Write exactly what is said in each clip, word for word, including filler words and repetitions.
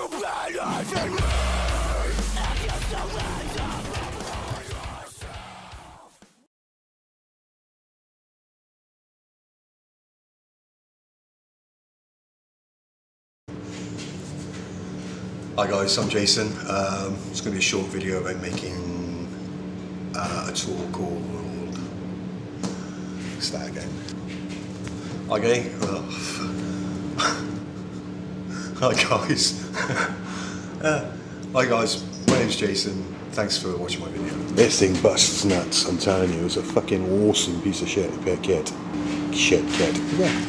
Hi guys, I'm Jason. Um, it's going to be a short video about making uh, a tool called... What's that again? Okay. Oh. Hi guys. uh, hi guys, my name's Jason. Thanks for watching my video. This thing busts nuts, I'm telling you. It's a fucking awesome piece of shit kit. Shit kit. Yeah.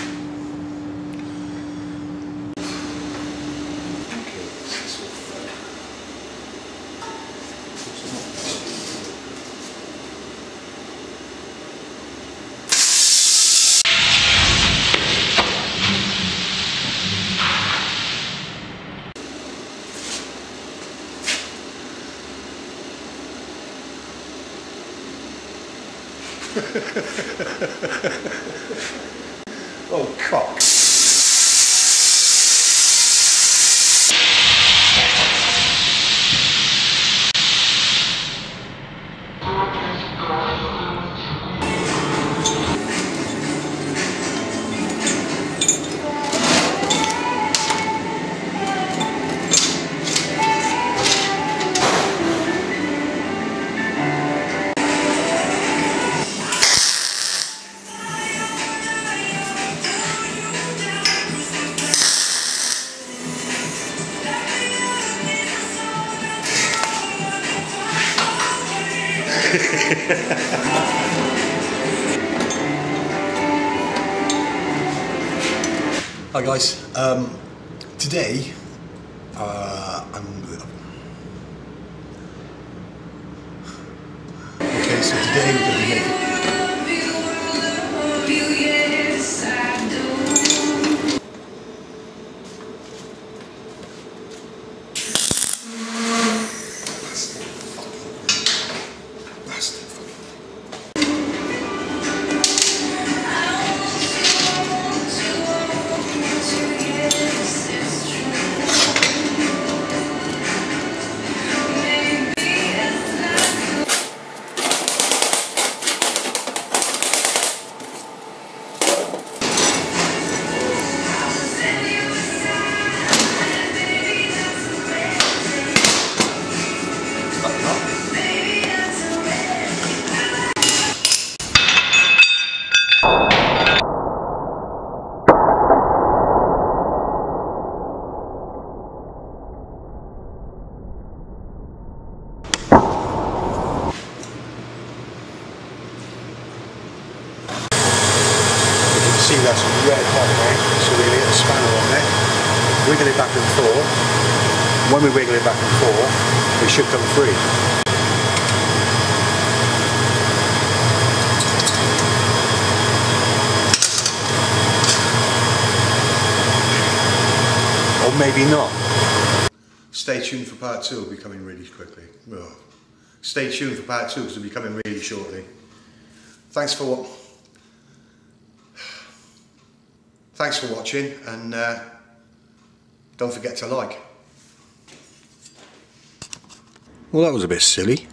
Oh, cock. Hi guys, um, today uh, I'm okay. So today we're going to be making. See, that's red hot, right? So we're going to get a spanner on there, wiggle it back and forth. When we wiggle it back and forth, it should come free. Or maybe not. Stay tuned for part two, it'll be coming really quickly. Oh. Stay tuned for part two because it'll be coming really shortly. Thanks for what. Thanks for watching, and uh, don't forget to like. Well, that was a bit silly.